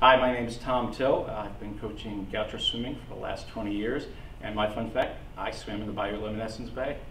Hi, my name is Tom Till. I've been coaching Goucher swimming for the last 20 years, and my fun fact, I swam in the Bayou Luminescence Bay.